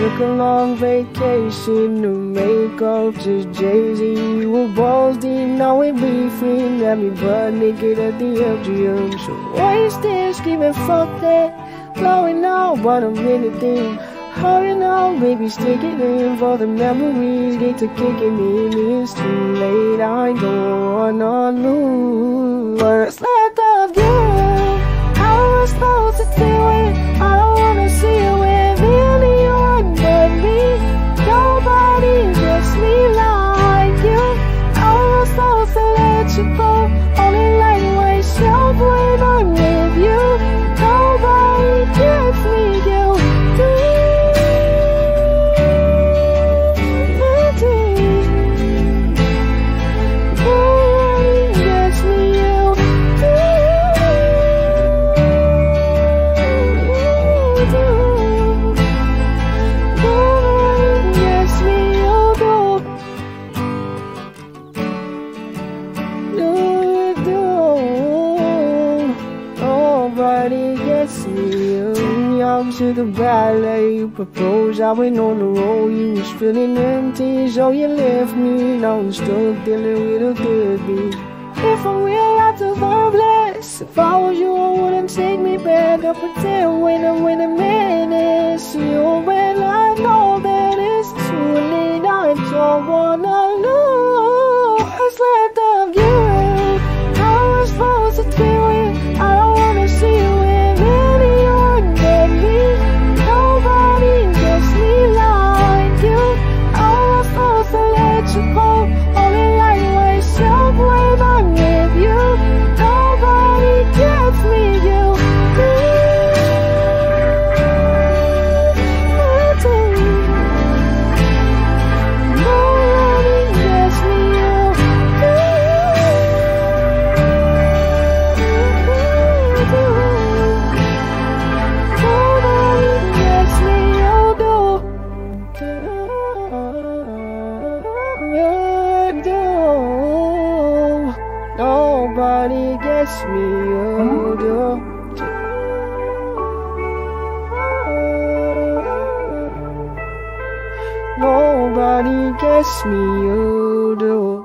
Took a long vacation to make up to Jay-Z. You were balls deep, now we beefing. Got me butt naked at the MGM. So wasted, screaming fuck that. Blowing out, but I'm anything. Hurry now, baby, stick it in for the memories. Get to kicking in, it's too late. I don't wanna lose what's left of you. How am I supposed to do it? I don't wanna see you with anyone but me. Nobody gets me like you. How am I supposed to let you go? Only like myself when I'm with you. Nobody gets me, you do. Nobody gets me. Young to the ballet, you proposed. I went on the road, you was feeling empty, so you left me. Now I'm stuck dealing with a deadbeat. If I'm real, I deserve less. If I was you, I wouldn't take me back. I pretend when I'm with a man, it's you. When I know that it's too late, I don't wanna lose what's left of you. How am I supposed to do it? I don't wanna see you with anyone but me. Nobody gets me like you. How am I supposed to let you go? Only like myself when I'm with you. Nobody gets me, you do. Nobody gets me, you do. Nobody gets me, you do. Nobody gets me, you do.